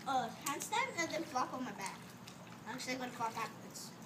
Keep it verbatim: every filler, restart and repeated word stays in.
a handstand and then flop on my back. I'm actually gonna flop backwards.